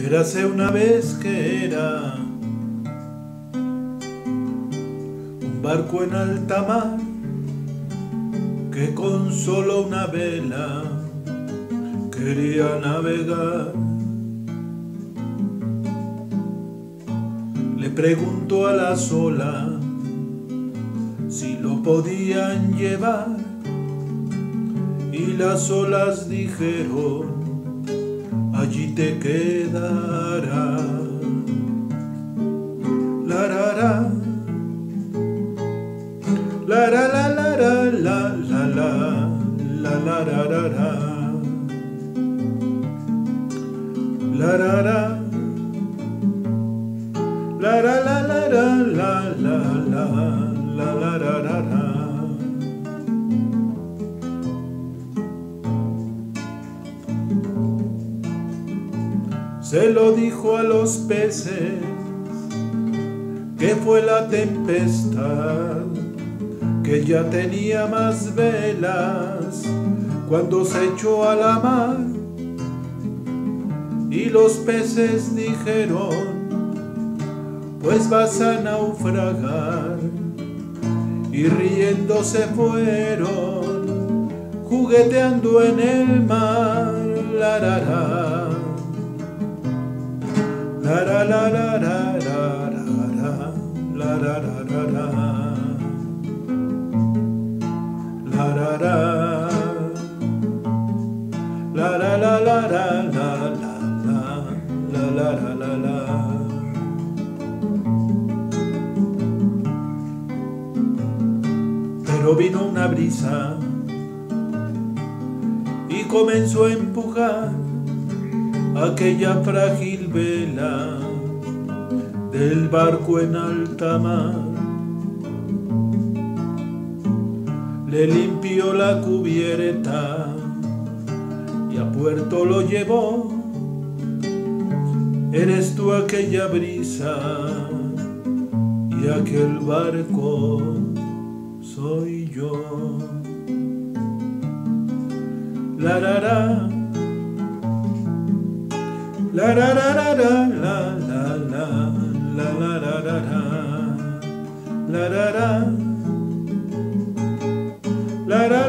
Érase una vez que era un barco en alta mar que con solo una vela quería navegar. Le preguntó a las olas si lo podían llevar y las olas dijeron: allí te quedarás. La la la, la la la la la la la la la la la la la la. La la la la la la la la la la la. Se lo dijo a los peces que fue la tempestad, que ya tenía más velas cuando se echó a la mar, y los peces dijeron: pues vas a naufragar, y riendo se fueron, jugueteando en el mar. La la la, la la la la la la la la la la la, la la la la la la la la la la. Pero vino una brisa y comenzó a empujar aquella frágil vela del barco en alta mar. Le limpió la cubierta y a puerto lo llevó. Eres tú aquella brisa y aquel barco soy yo. La la la, la la la la la la la la la la la la la la.